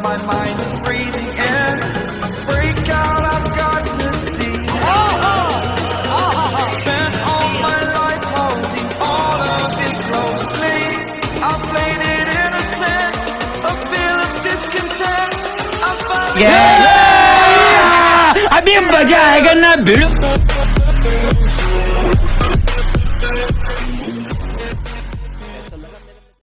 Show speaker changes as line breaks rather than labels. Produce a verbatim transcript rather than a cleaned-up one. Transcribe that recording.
my mind is breathing in. Break out, I've got to see. Spent all my life holding all of it closely. I played it innocent, a feel of discontent. I finally
Yeah! अभी मजा आएगा ना भिड़ो